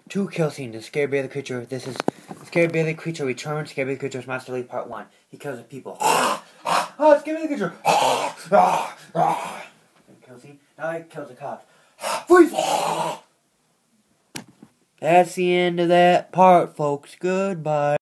2 kill scene. The Scary Bailey Creature. This is Scary Bailey Creature Returns. Scary Bailey Creature's Monster League Part 1. He kills the people. Oh, Scary Bailey Creature. Kill scene. Now he kills the cops. Freeze! That's the end of that part, folks. Goodbye.